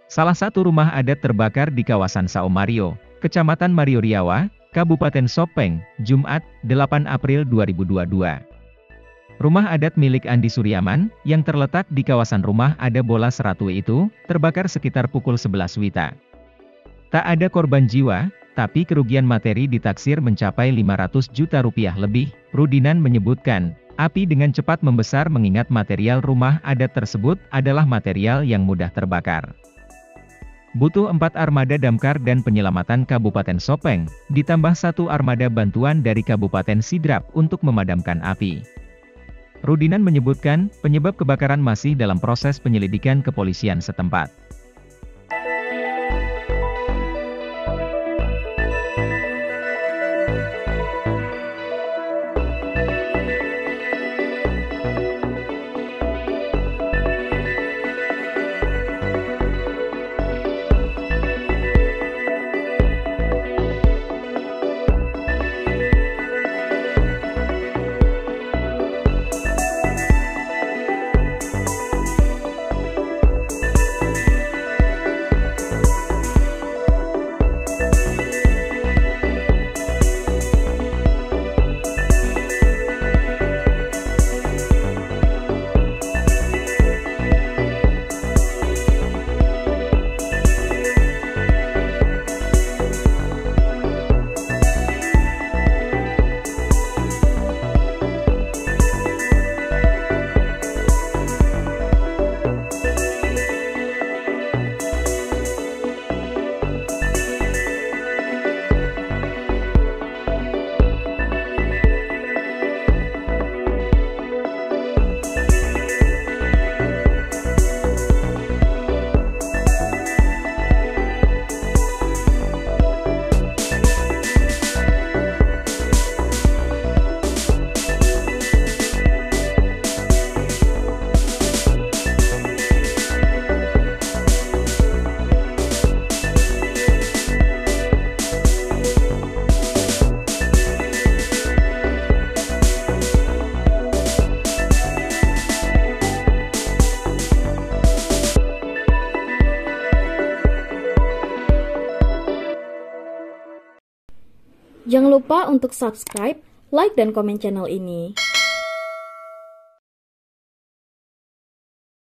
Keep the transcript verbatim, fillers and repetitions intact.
Salah satu rumah adat terbakar di kawasan Sao Mario, Kecamatan Mario Riawa, Kabupaten Sopeng, Jumat, delapan April dua ribu dua puluh dua. Rumah adat milik Andi Suryaman, yang terletak di kawasan rumah adat Bola Seratue itu, terbakar sekitar pukul sebelas wita. Tak ada korban jiwa, tapi kerugian materi ditaksir mencapai lima ratus juta rupiah lebih. Rudinan menyebutkan, api dengan cepat membesar mengingat material rumah adat tersebut adalah material yang mudah terbakar. Butuh empat armada damkar dan penyelamatan Kabupaten Sopeng, ditambah satu armada bantuan dari Kabupaten Sidrap untuk memadamkan api. Rudinan menyebutkan, penyebab kebakaran masih dalam proses penyelidikan kepolisian setempat. Jangan lupa untuk subscribe, like, dan komen channel ini.